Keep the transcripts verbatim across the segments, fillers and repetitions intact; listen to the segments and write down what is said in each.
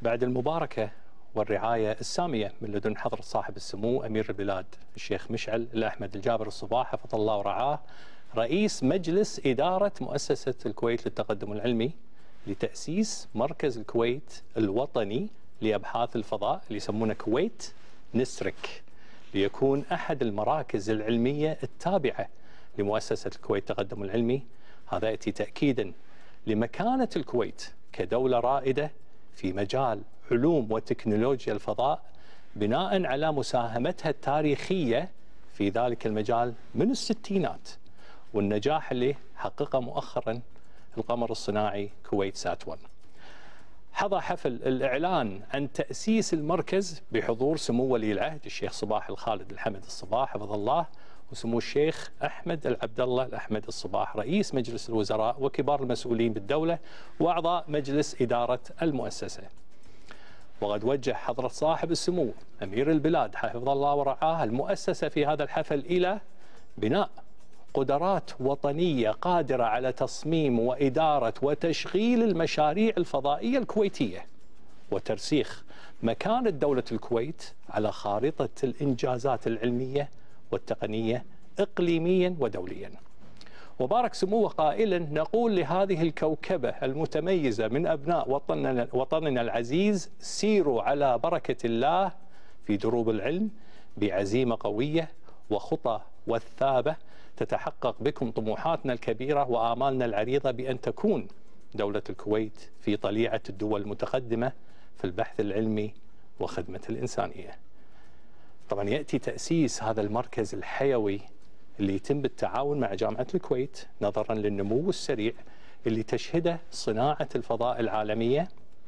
بعد المباركة والرعاية السامية من لدن حضرة صاحب السمو أمير البلاد الشيخ مشعل الأحمد الجابر الصباح حفظ الله ورعاه رئيس مجلس إدارة مؤسسة الكويت للتقدم العلمي لتأسيس مركز الكويت الوطني لأبحاث الفضاء اللي يسمونه كويت نسرك، ليكون أحد المراكز العلمية التابعة لمؤسسة الكويت للتقدم العلمي. هذا يأتي تأكيدا لمكانة الكويت كدولة رائدة في مجال علوم وتكنولوجيا الفضاء، بناء على مساهمتها التاريخية في ذلك المجال من الستينات، والنجاح اللي حققه مؤخرا القمر الصناعي كويت سات واحد. حظى حفل الإعلان عن تأسيس المركز بحضور سمو ولي العهد الشيخ صباح الخالد الحمد الصباح حفظ الله، وسمو الشيخ أحمد العبد الله الأحمد الصباح رئيس مجلس الوزراء وكبار المسؤولين بالدولة وأعضاء مجلس إدارة المؤسسة. وقد وجه حضرة صاحب السمو أمير البلاد حفظ الله ورعاه المؤسسة في هذا الحفل إلى بناء قدرات وطنية قادرة على تصميم وإدارة وتشغيل المشاريع الفضائية الكويتية، وترسيخ مكانة دولة الكويت على خارطة الإنجازات العلمية والتقنية إقليميا ودوليا. وبارك سموه قائلا: نقول لهذه الكوكبة المتميزة من أبناء وطننا, وطننا العزيز، سيروا على بركة الله في دروب العلم بعزيمة قوية وخطى والثابة تتحقق بكم طموحاتنا الكبيرة وآمالنا العريضة بأن تكون دولة الكويت في طليعة الدول المتقدمة في البحث العلمي وخدمة الإنسانية. طبعا يأتي تأسيس هذا المركز الحيوي اللي يتم بالتعاون مع جامعة الكويت نظرا للنمو السريع اللي تشهده صناعة الفضاء العالمية،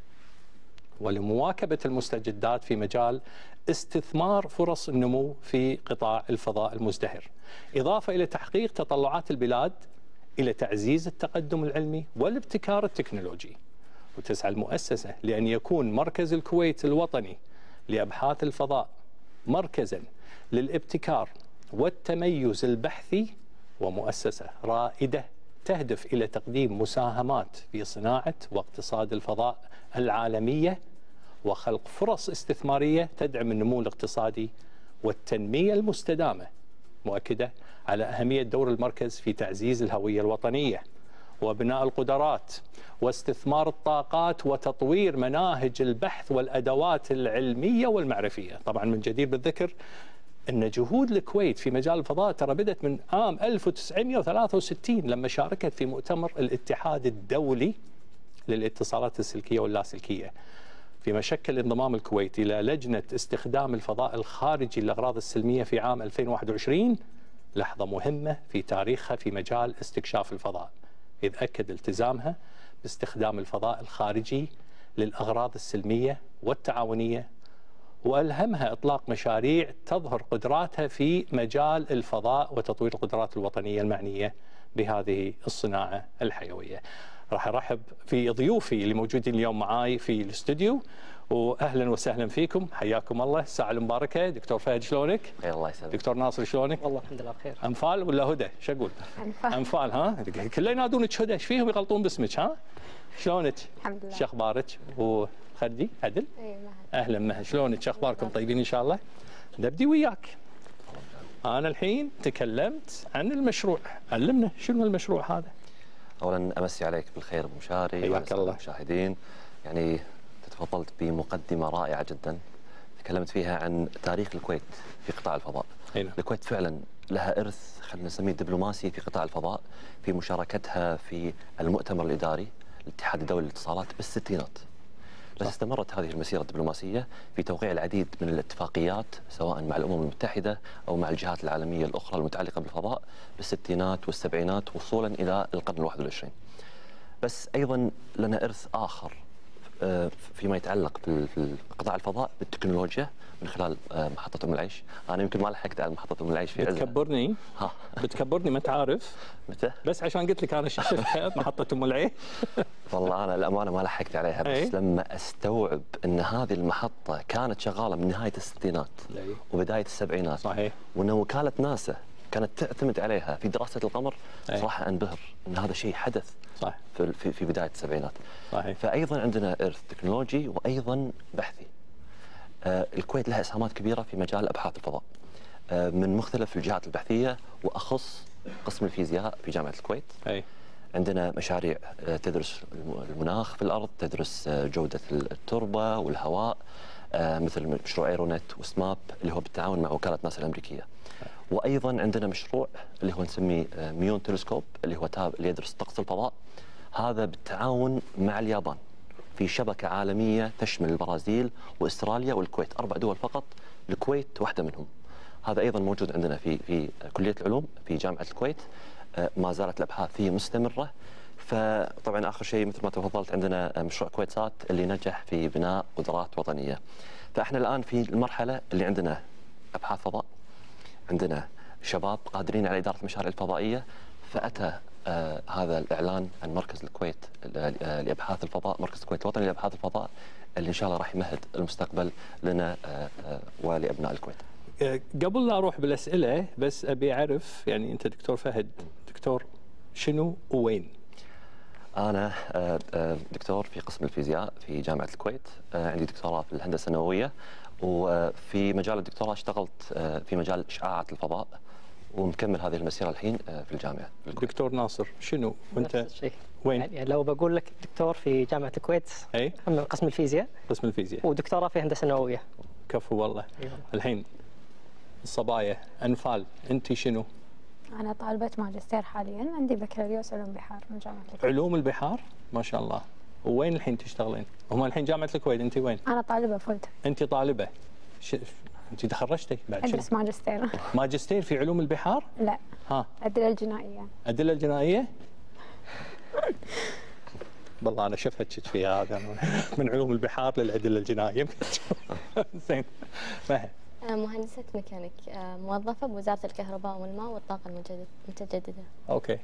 ولمواكبة المستجدات في مجال استثمار فرص النمو في قطاع الفضاء المزدهر، إضافة إلى تحقيق تطلعات البلاد إلى تعزيز التقدم العلمي والابتكار التكنولوجي. وتسعى المؤسسة لأن يكون مركز الكويت الوطني لأبحاث الفضاء مركزا للابتكار والتميز البحثي، ومؤسسة رائدة تهدف إلى تقديم مساهمات في صناعة واقتصاد الفضاء العالمية وخلق فرص استثمارية تدعم النمو الاقتصادي والتنمية المستدامة، مؤكدة على أهمية دور المركز في تعزيز الهوية الوطنية وبناء القدرات واستثمار الطاقات وتطوير مناهج البحث والأدوات العلمية والمعرفية. طبعا من جدير بالذكر أن جهود الكويت في مجال الفضاء ترى بدأت من عام ألف وتسعمئة وثلاثة وستين لما شاركت في مؤتمر الاتحاد الدولي للاتصالات السلكية واللاسلكية، فيما شكل انضمام الكويت إلى لجنة استخدام الفضاء الخارجي للأغراض السلمية في عام ألفين وواحد وعشرين، لحظة مهمة في تاريخها في مجال استكشاف الفضاء، إذ أكد التزامها باستخدام الفضاء الخارجي للأغراض السلمية والتعاونية، وألهمها إطلاق مشاريع تظهر قدراتها في مجال الفضاء وتطوير القدرات الوطنية المعنية بهذه الصناعة الحيوية. راح أرحب في ضيوفي اللي موجودين اليوم معاي في الاستوديو، واهلا وسهلا فيكم، حياكم الله. الساعه المباركه. دكتور فهد شلونك؟ خير الله يسلمك. دكتور ناصر شلونك؟ والله الحمد لله بخير. انفال ولا هدى؟ شو اقول؟ انفال. انفال ها؟ كله ينادونك هدى، ايش فيهم يغلطون باسمك ها؟ شلونك؟ الحمد لله. شو اخبارك؟ وخدي عدل؟ اي مهد. اهلا مهد، شلونك؟ شو اخباركم؟ طيبين ان شاء الله؟ نبدي وياك. انا الحين تكلمت عن المشروع، علمنا شنو المشروع هذا؟ اولا امسي عليك بالخير ابو مشاري. حياك الله. المشاهدين، يعني تفضلت بمقدمه رائعه جدا تكلمت فيها عن تاريخ الكويت في قطاع الفضاء. هنا. الكويت فعلا لها ارث خلينا نسميه دبلوماسي في قطاع الفضاء، في مشاركتها في المؤتمر الاداري الاتحاد الدولي للاتصالات بالستينات. بس استمرت هذه المسيره الدبلوماسيه في توقيع العديد من الاتفاقيات سواء مع الامم المتحده او مع الجهات العالميه الاخرى المتعلقه بالفضاء بالستينات والسبعينات وصولا الى القرن الواحد والعشرين. بس ايضا لنا ارث اخر فيما يتعلق بقطاع الفضاء بالتكنولوجيا من خلال محطة أم العيش. أنا يمكن ما لحقت على محطة أم العيش في عزة. بتكبرني ها بتكبرني ما تعرف متى؟ بس عشان قلت لك أنا شفتها محطة أم العيش. والله أنا الأمانة ما لحقت عليها، بس أي. لما أستوعب أن هذه المحطة كانت شغالة من نهاية الستينات أي. وبداية السبعينات. صحيح. وأن وكالة ناسا كانت تعتمد عليها في دراسه القمر، أي. صراحه انبهر ان هذا شيء حدث صح في في, في بدايه السبعينات. صحيح. فايضا عندنا ارث تكنولوجي وايضا بحثي. آه الكويت لها اسهامات كبيره في مجال ابحاث الفضاء آه من مختلف الجهات البحثيه، واخص قسم الفيزياء في جامعه الكويت. اي عندنا مشاريع تدرس المناخ في الأرض، تدرس جودة التربة والهواء، مثل مشروع ايرونت وسماب اللي هو بالتعاون مع وكالة ناسا الأمريكية. وأيضا عندنا مشروع اللي هو نسميه ميون تلسكوب اللي هو تاب اللي يدرس طقس الفضاء، هذا بالتعاون مع اليابان في شبكة عالمية تشمل البرازيل وأستراليا والكويت، أربع دول فقط، الكويت واحدة منهم. هذا أيضا موجود عندنا في في كلية العلوم في جامعة الكويت. ما زالت الابحاث فيه مستمره. فطبعا اخر شيء مثل ما تفضلت عندنا مشروع كويتسات اللي نجح في بناء قدرات وطنيه. فاحنا الان في المرحله اللي عندنا ابحاث فضاء، عندنا شباب قادرين على اداره المشاريع الفضائيه. فاتى آه هذا الاعلان عن مركز الكويت لابحاث الفضاء، مركز الكويت الوطني لابحاث الفضاء، اللي ان شاء الله راح يمهد المستقبل لنا آه آه ولابناء الكويت. قبل لا اروح بالاسئله بس ابي اعرف، يعني انت دكتور فهد، دكتور شنو وين؟ انا دكتور في قسم الفيزياء في جامعه الكويت، عندي دكتوراه في الهندسه النوويه، وفي مجال الدكتوراه اشتغلت في مجال اشعاعات الفضاء، ومكمل هذه المسيره الحين في الجامعه في الكويت. دكتور ناصر شنو وانت وين؟ يعني لو بقول لك دكتور في جامعه الكويت اي من قسم الفيزياء. قسم الفيزياء ودكتوراه في الهندسه النوويه. كفو والله. أيوة. الحين الصبايا انفال، انت شنو؟ أنا طالبة ماجستير حاليا، عندي بكالوريوس علوم بحار من جامعة الكويت. علوم البحار ما شاء الله. وين الحين تشتغلين؟ هم الحين جامعة الكويت، أنت وين؟ أنا طالبة فولت. أنت طالبة؟ ش... أنت تخرجتي بعد شنو؟ أدرس ماجستير. ماجستير في علوم البحار؟ لا. ها. الأدلة الجنائية. الأدلة الجنائية؟ والله أنا شفتك فيها هذا من علوم البحار للأدلة الجنائية. زين. ما مهندسة ميكانيك، موظفة بوزارة الكهرباء والماء والطاقة المتجددة. اوكي.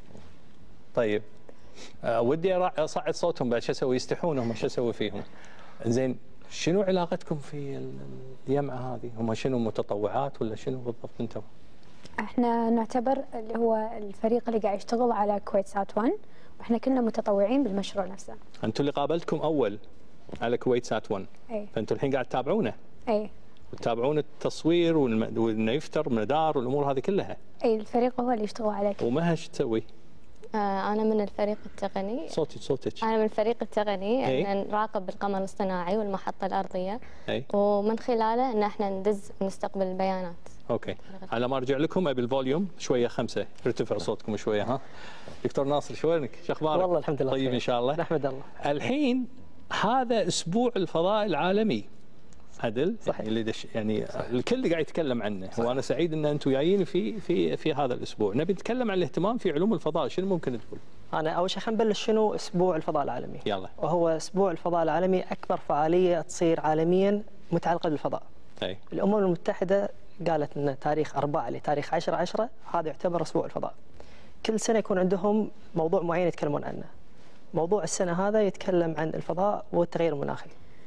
طيب أه ودي اصعد صوتهم بعد، شو اسوي؟ يستحون هم، شو اسوي فيهم؟ زين، شنو علاقتكم في الجامعة هذه؟ هم شنو متطوعات ولا شنو بالضبط انتم؟ احنا نعتبر اللي هو الفريق اللي قاعد يشتغل على كويتسات واحد، واحنا كنا متطوعين بالمشروع نفسه. انتم اللي قابلتكم اول على كويتسات واحد. اي. فانتم الحين قاعد تتابعونه؟ اي. وتتابعون التصوير وانه يفتر مدار والامور هذه كلها؟ اي، الفريق هو اللي يشتغل عليه. ومها ايش تسوي؟ آه أنا من الفريق التقني. صوتك صوتك. أنا من الفريق التقني، أن نراقب القمر الاصطناعي والمحطة الأرضية. أي. ومن خلاله أن احنا ندز ونستقبل البيانات. اوكي، على ما ارجع لكم ابي الفوليوم شويه خمسه، ارتفع صوتكم شويه. ها دكتور ناصر شلونك؟ شو اخبارك؟ والله الحمد لله طيب ان شاء الله. نحمد الله. الحين هذا اسبوع الفضاء العالمي عدل، صحيح. يعني اللي دش يعني صحيح. الكل قاعد يتكلم عنه. صحيح. وانا سعيد ان انتم جايين في في في هذا الاسبوع. نبي نتكلم عن الاهتمام في علوم الفضاء، شنو ممكن تقول؟ انا اول شيء خلينا نبلش شنو اسبوع الفضاء العالمي. يلا. وهو اسبوع الفضاء العالمي اكبر فعاليه تصير عالميا متعلقه بالفضاء. اي. الامم المتحده قالت ان تاريخ أربعة لتاريخ عشرة عشرة هذا يعتبر اسبوع الفضاء. كل سنه يكون عندهم موضوع معين يتكلمون عنه. موضوع السنه هذا يتكلم عن الفضاء والتغير المناخي.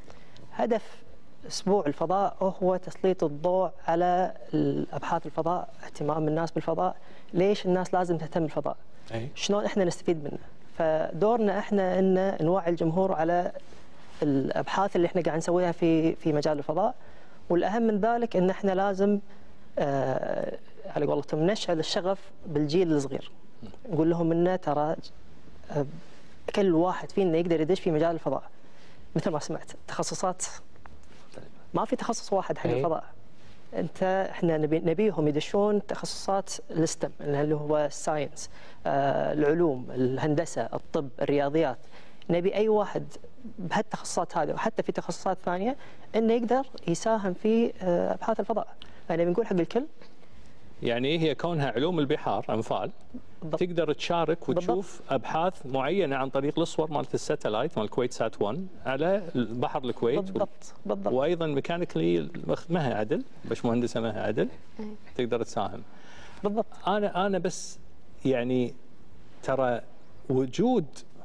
هدف اسبوع الفضاء هو تسليط الضوء على الابحاث الفضاء، اهتمام الناس بالفضاء، ليش الناس لازم تهتم بالفضاء؟ أي. شلون احنا نستفيد منه؟ فدورنا احنا ان نوعي الجمهور على الابحاث اللي احنا قاعد نسويها في في مجال الفضاء، والاهم من ذلك ان احنا لازم آه على قولتهم نشعل الشغف بالجيل الصغير. نقول لهم انه ترى آه كل واحد فينا يقدر يدش في مجال الفضاء. مثل ما سمعت تخصصات، ما في تخصص واحد حق الفضاء. انت احنا نبي نبيهم يدشون تخصصات الستم اللي هو الساينس، آه العلوم، الهندسه، الطب، الرياضيات. نبي اي واحد بهالتخصصات هذه وحتى في تخصصات ثانيه انه يقدر يساهم في آه ابحاث الفضاء. يعني بنقول حق الكل، يعني هي كونها علوم البحار انفال بالضبط. تقدر تشارك وتشوف بالضبط. ابحاث معينه عن طريق الصور مالت الساتلايت مال كويت سات واحد على بحر الكويت. بالضبط بالضبط. وايضا ميكانيكلي مها عدل، باش مهندسه مها عدل تقدر تساهم. بالضبط. انا انا بس يعني ترى وجود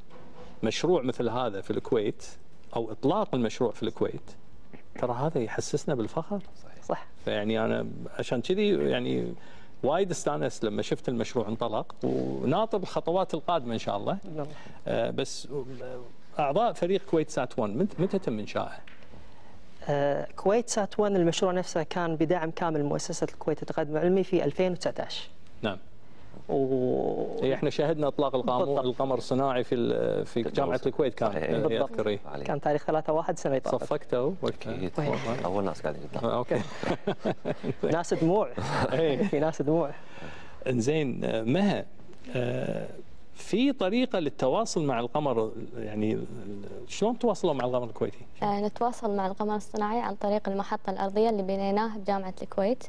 مشروع مثل هذا في الكويت او اطلاق المشروع في الكويت ترى هذا يحسسنا بالفخر. صح. فيعني انا عشان كذي يعني وايد استانست لما شفت المشروع انطلق، وناطر الخطوات القادمه ان شاء الله. آه بس اعضاء فريق كويت سات واحد متى تم انشائه؟ آه كويت سات واحد المشروع نفسه كان بدعم كامل مؤسسه الكويت للتقدم العلمي في ألفين وتسعة عشر. نعم. و... اي احنا شاهدنا اطلاق القمر القمر الصناعي في في جامعه الكويت كان يذكر. كان تاريخ ثلاثة واحد سنه طافت. صفقته اكيد اول ناس قاعدين قدام. اوكي. ناس دموع. في ناس دموع. انزين مها، في طريقه للتواصل مع القمر، يعني شلون تواصلوا مع القمر الكويتي؟ آه نتواصل مع القمر الصناعي عن طريق المحطه الارضيه اللي بنيناها بجامعه الكويت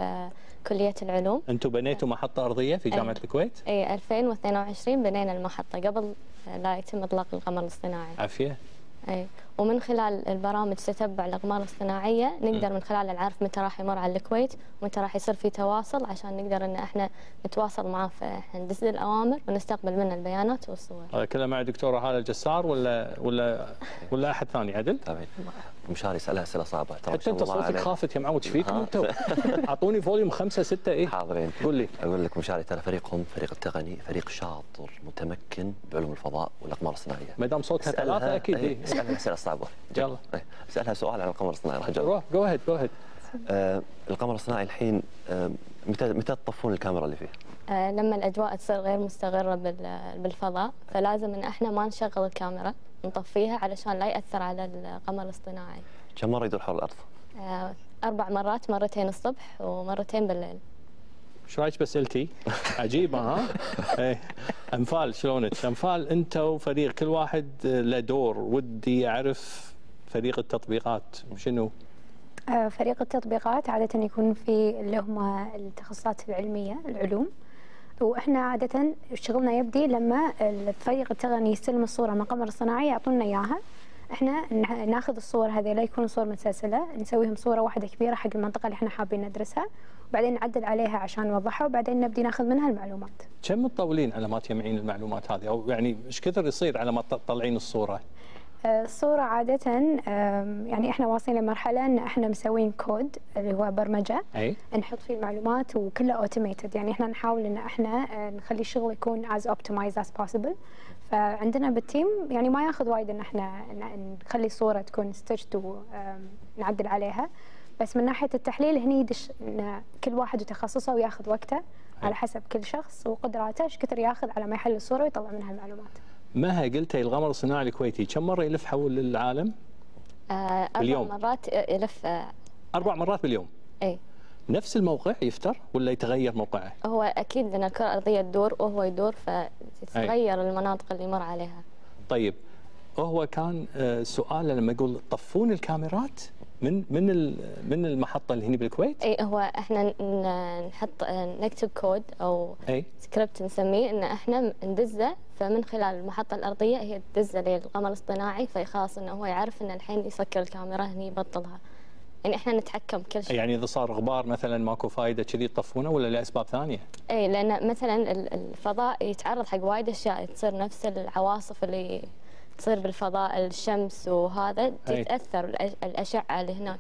بكليه العلوم. انتم بنيتوا محطه ارضيه في جامعه أي. الكويت؟ اي ألفين واثنين وعشرين بنينا المحطه قبل لا يتم اطلاق القمر الصناعي. عافيه. اي، ومن خلال البرامج تتبع الاقمار الصناعيه نقدر من خلالها نعرف متى راح يمر على الكويت ومتى راح يصير في تواصل، عشان نقدر ان احنا نتواصل معاه، فاحنا ندز الاوامر ونستقبل منه البيانات والصور. هذا كله مع الدكتوره هاله الجسار ولا ولا ولا احد ثاني عدل؟ طبعا مشاري يسالها اسئله صعبه ترى. حتى انت صوتك خافت يا معود، ايش فيكم انتم؟ اعطوني فوليوم خمسه سته. ايه حاضرين. قول لي. اقول لك مشاري ترى فريقهم فريق التقني فريق شاطر متمكن بعلوم الفضاء والاقمار الصناعيه. ما دام صوتها ثلاثه اكيد. ايه اسالها اسئله صعبه. يلا اسالها سؤال عن القمر الصناعي راح اجاوب. روح جو هيد جو هيد. آه القمر الصناعي الحين آه متى متى تطفون الكاميرا اللي فيه؟ آه لما الاجواء تصير غير مستقره بالفضاء، فلازم ان احنا ما نشغل الكاميرا، نطفيها علشان لا ياثر على القمر الاصطناعي. كم مره يدور حول الارض؟ آه اربع مرات، مرتين الصبح ومرتين بالليل. ايش رايك باسئلتي؟ عجيبه ها؟ ايه انفال شلونك؟ انفال انت وفريق كل واحد له دور، ودي اعرف فريق التطبيقات شنو؟ فريق التطبيقات عادة يكون في اللي هم التخصصات العلمية العلوم، واحنا عادة شغلنا يبدي لما الفريق التقني يستلم الصورة من القمر الصناعي يعطونا اياها، احنا ناخذ الصور هذه لا يكون صور متسلسلة، نسويهم صورة واحدة كبيرة حق المنطقة اللي احنا حابين ندرسها، وبعدين نعدل عليها عشان نوضحها، وبعدين نبدي ناخذ منها المعلومات. كم تطولين على ما تجمعين المعلومات هذه، او يعني ايش كثر يصير على ما تطلعين الصورة؟ الصورة عادة يعني احنا واصلين لمرحلة ان احنا مسوين كود اللي هو برمجة أي؟ نحط فيه المعلومات وكله اوتوميتد، يعني احنا نحاول ان احنا نخلي الشغل يكون as optimized as possible. فعندنا بالتيم يعني ما ياخذ وايد ان احنا نخلي الصورة تكون ستيتشد ونعدل عليها، بس من ناحية التحليل هني يدش ان كل واحد وتخصصه وياخذ وقته. أي. على حسب كل شخص وقدراته ايش كثر ياخذ على ما يحل الصورة ويطلع منها المعلومات. مها قلتي القمر الصناعي الكويتي كم مرة يلف حول العالم؟ آه باليوم. أربع مرات يلف. آه أربع مرات باليوم؟ إي. نفس الموقع يفتر ولا يتغير موقعه؟ هو أكيد لأن الكرة الأرضية تدور وهو يدور فتتغير أي. المناطق اللي يمر عليها. طيب هو كان سؤال لما يقول طفون الكاميرات من من من المحطة اللي هنا بالكويت؟ اي هو احنا نحط نكتب كود او أي. سكريبت نسميه ان احنا ندزه، فمن خلال المحطة الأرضية هي تدزه للقمر الاصطناعي، فخلاص انه هو يعرف ان الحين يسكر الكاميرا هني يبطلها. يعني احنا نتحكم كل شيء. يعني اذا صار غبار مثلا ماكو فائدة كذي يطفونه ولا لأسباب ثانية؟ اي لان مثلا الفضاء يتعرض حق وايد اشياء، تصير نفس العواصف اللي تصير بالفضاء، الشمس وهذا تتاثر الاشعه اللي هناك،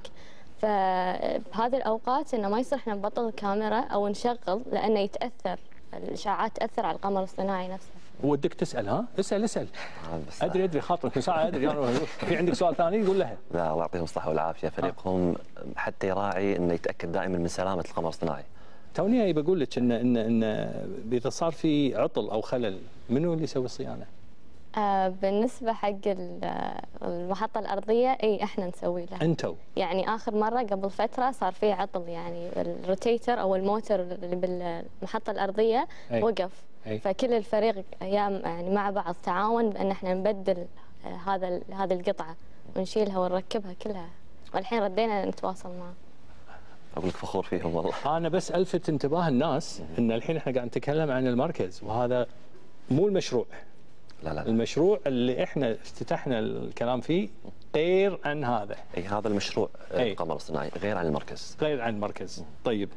فبهذه الاوقات انه ما يصير احنا نبطل الكاميرا او نشغل لانه يتاثر الاشعاعات تاثر على القمر الصناعي نفسه. ودك تسال ها؟ اسال اسال. ادري ادري خاطرك ساعه ادري في عندك سؤال ثاني يقول لها. لا الله يعطيهم الصحه والعافيه، فريقهم حتى يراعي انه يتاكد دائما من سلامه القمر الصناعي. توني بقول لك ان ان ان اذا صار في عطل او خلل منو اللي يسوي الصيانه؟ آه بالنسبة حق المحطة الأرضية اي احنا نسوي لها. انتو؟ يعني آخر مرة قبل فترة صار في عطل، يعني الروتيتر أو الموتور اللي بالمحطة الأرضية أي. وقف. أي. فكل الفريق يعني مع بعض تعاون بأن احنا نبدل هذا هذه القطعة ونشيلها ونركبها كلها، والحين ردينا نتواصل معه. أقول لك فخور فيهم والله. أنا بس ألفت انتباه الناس أن الحين احنا قاعد نتكلم عن المركز، وهذا مو المشروع. لا لا لا. المشروع اللي احنا افتتحنا الكلام فيه غير عن هذا. اي هذا المشروع أي. القمر الصناعي غير عن المركز. غير عن المركز. طيب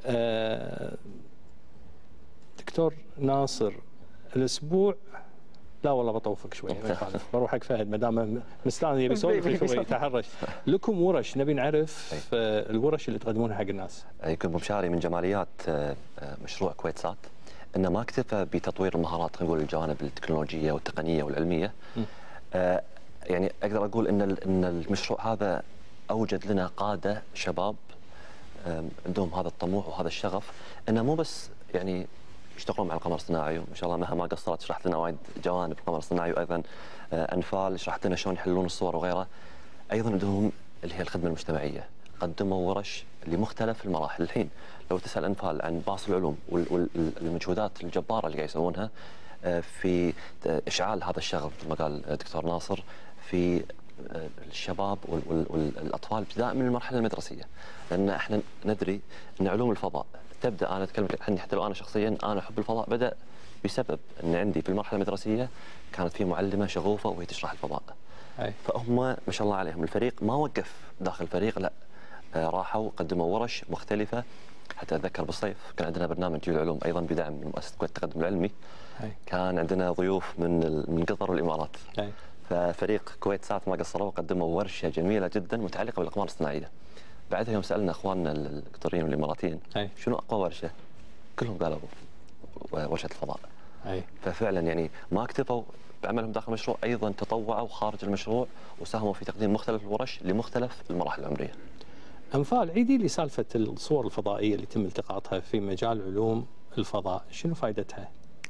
آه دكتور ناصر، الاسبوع لا والله بطوفك شوي ما يخالف، بروح حق فهد ما دام مستانس يبي يسولف شوي يتحرش. لكم ورش، نبي نعرف الورش اللي تقدمونها حق الناس. يكون مشاري من جماليات مشروع كويت سات انه ما اكتفى بتطوير المهارات، خلينا نقول الجوانب التكنولوجيه والتقنيه والعلميه. آه يعني اقدر اقول ان ان المشروع هذا اوجد لنا قاده شباب عندهم هذا الطموح وهذا الشغف، انه مو بس يعني يشتغلون مع القمر الصناعي، وما شاء الله مها ما قصرت شرحت لنا وايد جوانب القمر الصناعي، وايضا انفال شرحت لنا شلون يحللون الصور وغيره. ايضا عندهم اللي هي الخدمه المجتمعيه، قدموا ورش لمختلف المراحل. الحين لو تسال انفال عن باص العلوم والمجهودات الجباره اللي قاعد يسوونها في اشعال هذا الشغف مثل ما قال الدكتور ناصر في الشباب والاطفال ابتداء من المرحله المدرسيه، لان احنا ندري ان علوم الفضاء تبدا، انا اتكلم عني حتى لو انا شخصيا انا احب الفضاء بدا بسبب ان عندي في المرحله المدرسيه كانت في معلمه شغوفه وهي تشرح الفضاء. أي. فهم ما شاء الله عليهم الفريق ما وقف داخل الفريق، لا آه راحوا قدموا ورش مختلفه. حتى اتذكر بالصيف كان عندنا برنامج جيل العلوم ايضا بدعم من مؤسسه كويت التقدم العلمي. أي. كان عندنا ضيوف من من قطر والامارات. أي. ففريق كويت سات ما قصروا وقدموا ورشه جميله جدا متعلقه بالاقمار الصناعيه. بعدها يوم سالنا اخواننا القطريين والاماراتيين أي. شنو اقوى ورشه؟ كلهم قالوا ورشه الفضاء. أي. ففعلا يعني ما اكتفوا بعملهم داخل المشروع، ايضا تطوعوا خارج المشروع وساهموا في تقديم مختلف الورش لمختلف المراحل العمريه. انفال، عيدي لي سالفه الصور الفضائيه اللي يتم التقاطها في مجال علوم الفضاء، شنو فائدتها؟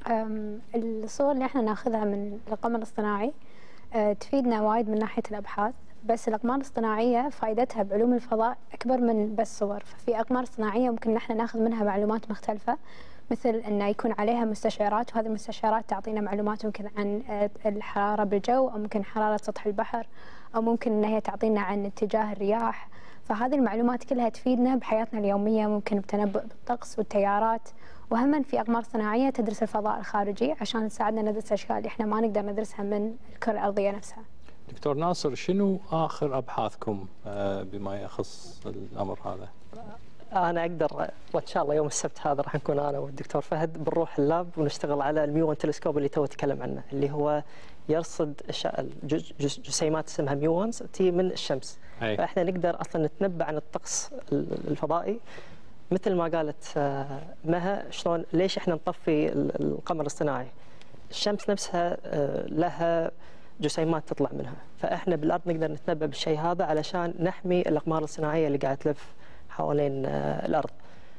الصور اللي احنا ناخذها من القمر الصناعي تفيدنا وايد من ناحيه الابحاث، بس الاقمار الصناعيه فائدتها بعلوم الفضاء اكبر من بس صور. ففي اقمار صناعيه ممكن نحن ناخذ منها معلومات مختلفه، مثل انه يكون عليها مستشعرات، وهذه المستشعرات تعطينا معلومات ممكن عن الحراره بالجو، او ممكن حراره سطح البحر، او ممكن ان هي تعطينا عن اتجاه الرياح. فهذه المعلومات كلها تفيدنا بحياتنا اليوميه، ممكن بتنبؤ بالطقس والتيارات. وهم في اقمار صناعيه تدرس الفضاء الخارجي عشان تساعدنا ندرس الاشياء اللي احنا ما نقدر ندرسها من الكره الارضيه نفسها. دكتور ناصر، شنو اخر ابحاثكم بما يخص الامر هذا؟ انا اقدر وان شاء الله يوم السبت هذا راح نكون انا والدكتور فهد بنروح اللاب ونشتغل على الميوان تلسكوب اللي تو تكلم عنه، اللي هو يرصد جسيمات اسمها ميوانز تي من الشمس. أي. فاحنا نقدر اصلا نتنبأ عن الطقس الفضائي، مثل ما قالت مها شلون ليش احنا نطفي القمر الصناعي؟ الشمس نفسها لها جسيمات تطلع منها، فاحنا بالارض نقدر نتنبأ بالشيء هذا علشان نحمي الاقمار الصناعيه اللي قاعده تلف حوالين الارض.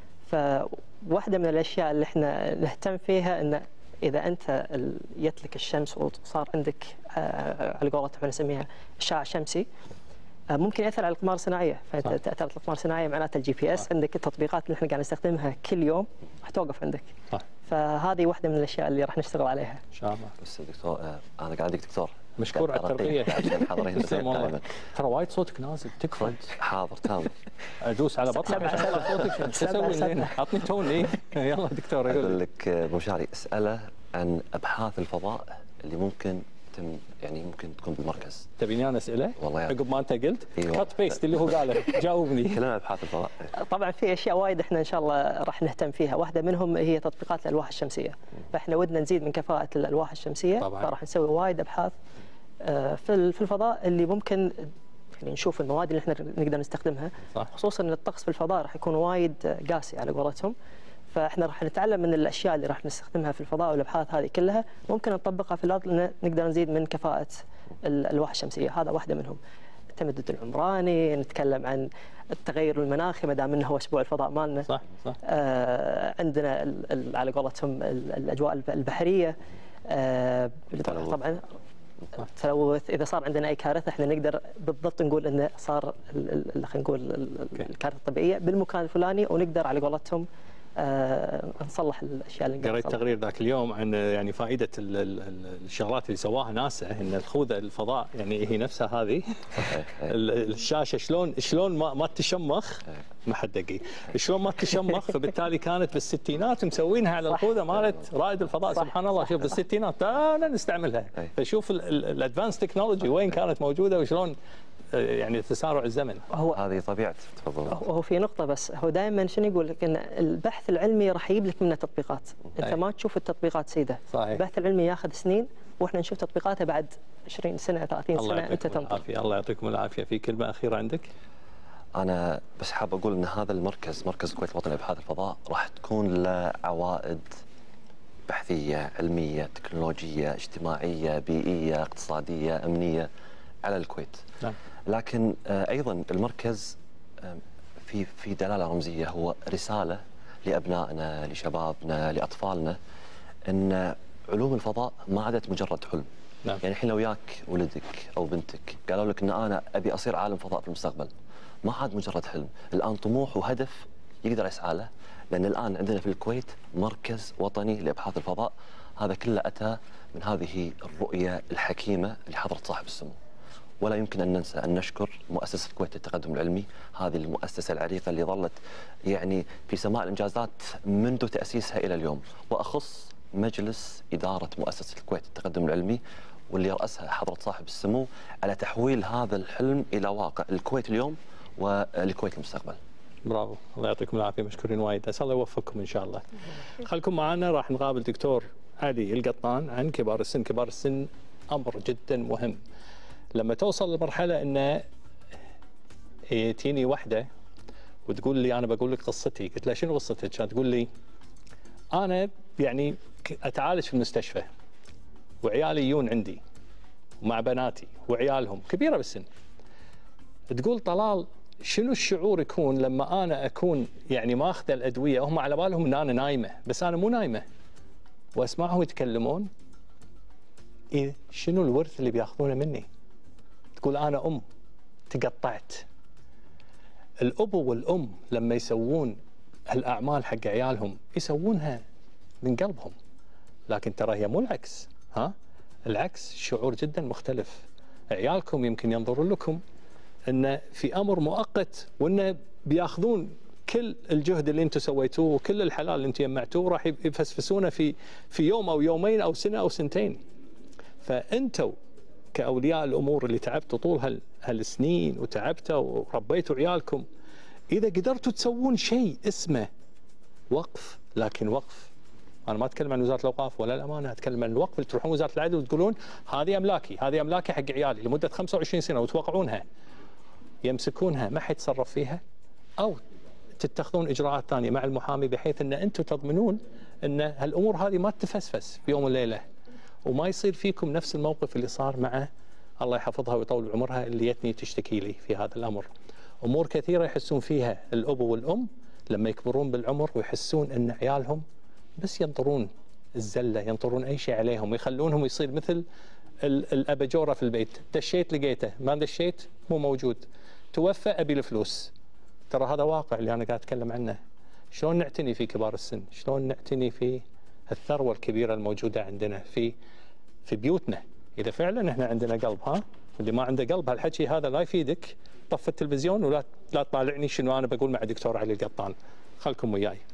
فواحده من الاشياء اللي احنا نهتم فيها ان اذا انت جت لك الشمس وصار عندك على قولتهم احنا نسميها اشعاع شمسي، ممكن ياثر على الاقمار الصناعيه. فاذا تاثرت الاقمار الصناعيه معناته الجي بي اس عندك التطبيقات اللي احنا قاعد نستخدمها كل يوم راح توقف عندك. صح. فهذه واحده من الاشياء اللي راح نشتغل عليها ان شاء الله. بس دكتور انا قاعد دكتور مشكور على الترقيه. ترى وايد صوتك نازل تكفى. حاضر تمام. ادوس على بطنك عشان صوتك شو اسوي؟ عطني تون. ايه يلا دكتور اقول لك ابو مشاري اساله عن ابحاث الفضاء اللي ممكن تم يعني ممكن تكون بالمركز. تبيني انا اساله؟ والله عقب ما انت قلت أيوة. كات بيست اللي هو قاله جاوبني. كلنا ابحاث الفضاء. طبعا في اشياء وايد احنا ان شاء الله راح نهتم فيها، واحده منهم هي تطبيقات الالواح الشمسيه. فاحنا ودنا نزيد من كفاءه الالواح الشمسيه طبعا. فراح نسوي وايد ابحاث في في الفضاء اللي ممكن يعني نشوف المواد اللي احنا نقدر نستخدمها. صح. خصوصا ان الطقس في الفضاء راح يكون وايد قاسي على قولتهم، فاحنا راح نتعلم من الاشياء اللي راح نستخدمها في الفضاء والابحاث هذه كلها ممكن نطبقها في الارض لان نقدر نزيد من كفاءه الالواح الشمسيه. هذا واحده منهم. التمدد العمراني، نتكلم عن التغير المناخي ما دام انه هو اسبوع الفضاء مالنا. صح صح. آه عندنا ال ال على قولتهم الاجواء البحريه. آه طبعا التلوث، اذا صار عندنا اي كارثه احنا نقدر بالضبط نقول انه صار خلينا نقول الكارثه الطبيعيه بالمكان الفلاني، ونقدر على قولتهم آه نصلح الاشياء اللي قريت تقرير ذاك اليوم عن يعني فائده ال ال الشغلات اللي سواها ناسا، ان الخوذه الفضاء يعني هي نفسها هذه الشاشه شلون شلون ما ما تشمخ ما حد دقي شلون ما تشمخ، فبالتالي كانت بالستينات مسوينها على الخوذه مالت رائد الفضاء. صح. سبحان الله. شوف بالستينات انا نستعملها، فشوف الادفانس تكنولوجي وين كانت موجوده وشلون يعني تسارع الزمن. هو هذه طبيعه. تفضل. هو في نقطه بس، هو دائما شنو يقول لك ان البحث العلمي راح يجيب لك منه تطبيقات. صحيح. انت ما تشوف التطبيقات سيده. صحيح. البحث العلمي ياخذ سنين واحنا نشوف تطبيقاتها بعد عشرين سنه ثلاثين سنه انت تنطر. العافية. الله يعطيكم العافيه. في كلمه اخيره عندك؟ انا بس حاب اقول ان هذا المركز، مركز الكويت الوطني لابحاث الفضاء، راح تكون له عوائد بحثيه، علميه، تكنولوجيه، اجتماعيه، بيئيه، اقتصاديه، امنيه على الكويت. نعم. لكن ايضا المركز في في دلاله رمزيه، هو رساله لابنائنا، لشبابنا، لاطفالنا، ان علوم الفضاء ما عادت مجرد حلم. نعم. يعني الحين لو وياك ولدك او بنتك قالوا لك ان انا ابي اصير عالم فضاء في المستقبل، ما عاد مجرد حلم، الان طموح وهدف يقدر يسعى له، لان الان عندنا في الكويت مركز وطني لابحاث الفضاء. هذا كله اتى من هذه الرؤيه الحكيمه لحضره صاحب السمو. ولا يمكن ان ننسى ان نشكر مؤسسه الكويت للتقدم العلمي، هذه المؤسسه العريقه اللي ظلت يعني في سماء الانجازات منذ تاسيسها الى اليوم. واخص مجلس اداره مؤسسه الكويت للتقدم العلمي واللي يرأسها حضرة صاحب السمو على تحويل هذا الحلم إلى واقع، الكويت اليوم والكويت المستقبل. برافو، الله يعطيكم العافية، مشكورين وايد، أسأل الله يوفقكم إن شاء الله. خلكم معنا، راح نقابل دكتور علي القطان عن كبار السن. كبار السن أمر جدا مهم. لما توصل لمرحلة أن تجيني وحدة وتقول لي أنا بقول لك قصتي، قلت لها شنو قصتك؟ كانت تقول لي أنا يعني أتعالج في المستشفى وعيالي يجون عندي مع بناتي وعيالهم كبيرة بالسن. تقول طلال شنو الشعور يكون لما أنا أكون يعني ماخذ الأدوية، هم على بالهم أن أنا نايمة بس أنا مو نايمة، وأسمعهم يتكلمون إيه شنو الورث اللي بياخذونه مني. تقول أنا أم تقطعت. الأب والأم لما يسوون هالأعمال حق عيالهم يسوونها من قلبهم، لكن ترى هي مو العكس. ها العكس شعور جدا مختلف. عيالكم يمكن ينظرون لكم ان في امر مؤقت وان بياخذون كل الجهد اللي انتم سويتوه وكل الحلال اللي انتم جمعتوه راح يفسفسونه في في يوم او يومين او سنه او سنتين. فانتم كاولياء الامور اللي تعبتوا طول هالسنين وتعبتوا وربيتوا عيالكم، اذا قدرتوا تسوون شيء اسمه وقف، لكن وقف أنا ما أتكلم عن وزارة الأوقاف ولا الأمانة، أتكلم عن الوقف اللي تروحون وزارة العدل وتقولون هذه أملاكي، هذه أملاكي حق عيالي لمدة خمسة وعشرين سنة وتوقعونها، يمسكونها ما حد يتصرف فيها، أو تتخذون إجراءات ثانية مع المحامي بحيث أن أنتم تضمنون أن هالأمور هذه ما تتفسفس في يوم وليلة، وما يصير فيكم نفس الموقف اللي صار مع الله يحفظها ويطول عمرها اللي يتني تشتكي لي في هذا الأمر. أمور كثيرة يحسون فيها الأب والأم لما يكبرون بالعمر ويحسون أن عيالهم بس ينطرون الزلة، ينطرون أي شيء عليهم ويخلونهم يصير مثل الأباجورة في البيت، دشيت لقيته، ما دشيت مو موجود، توفى أبي الفلوس. ترى هذا واقع اللي أنا قاعد أتكلم عنه. شلون نعتني في كبار السن؟ شلون نعتني في الثروة الكبيرة الموجودة عندنا في في بيوتنا؟ إذا فعلا إحنا عندنا قلب، ها اللي ما عنده قلب هالحكي هذا لا يفيدك. طف التلفزيون ولا لا تطالعني شنو أنا بقول مع الدكتور علي القطان. خلكم وياي.